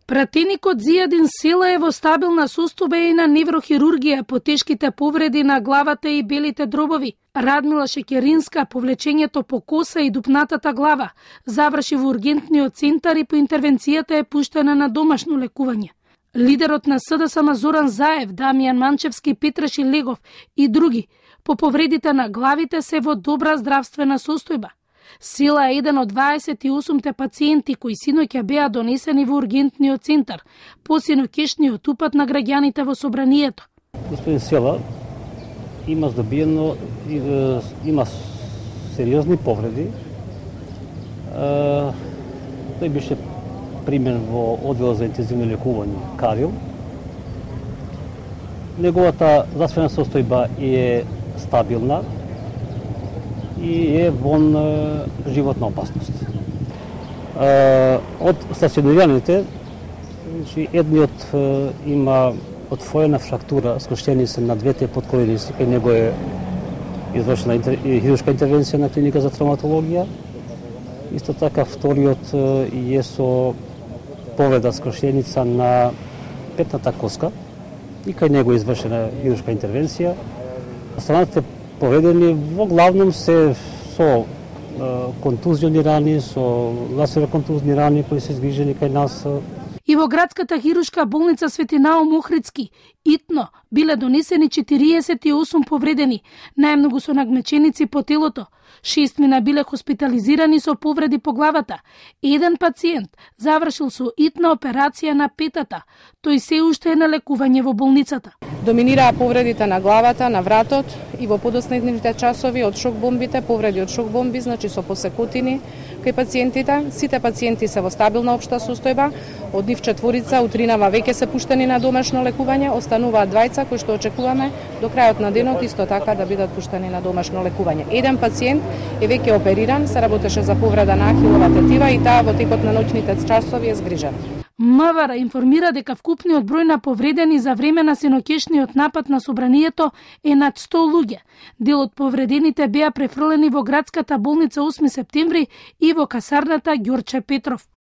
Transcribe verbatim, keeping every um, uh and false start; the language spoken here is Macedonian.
Пратеникот Зијадин Села е во стабилна состојба и на неврохирургија по тешките повреди на главата и белите дробови. Радмила Шекеринска, повлечењето по коса и дупнатата глава, заврши во ургентниот центар и по интервенцијата е пуштена на домашно лекување. Лидерот на СДСМ Зоран Заев, Дамјан Манчевски, Петраш Легов и други по повредите на главите се во добра здравствена состојба. Села е еден од дваесет и осумте пациенти кои синоќа беа донесени во ургентниот центар по синокешниот упат на граѓаните во собранието. Господин Села има здобиено, има сериозни повреди. Тој беше примен во оддел за интензивно лекување Карил. Неговата здравствена состојба е стабилна и е вон животна опасност. Од стационираните, едниот има отворена фрактура, скршени се на двете подколеници, кај него е извршена хируршка интервенција на клиника за травматологија. Исто така вториот е со повреда скршеница на петната коска и кај него е извршена хируршка интервенција. Останатите повредени во главном се со контузиони рани, со лазероконтузни рани кои се изгрижени кај нас. И во градската хируршка болница Свети Наум Охридски итно биле донесени четириесет и осум повредени, најмногу со нагмеченици по телото. Шестмина биле хоспитализирани со повреди по главата. Еден пациент завршил со итна операција на петата. Тој се уште е на лекување во болницата. Доминираа повредите на главата, на вратот и во подоснежните часови од шок бомбите, повреди од шок бомби, значи со посекутини кај пациентите. Сите пациенти се во стабилна општа состојба. Од нив четворица, утринава веќе се пуштени на домашно лекување, остануваат двајца кои што очекуваме до крајот на денот исто така да бидат пуштени на домашно лекување. Еден пациент е веќе опериран, се работеше за повреда на ахилова тетива и таа во текот на ноќните часови е згрижена. МВР информира дека вкупниот број на повредени за време на синокешниот напад на собранието е над сто луѓе. Дел од повредените беа префрлени во градската болница осми септември и во касарната Ѓорче Петров.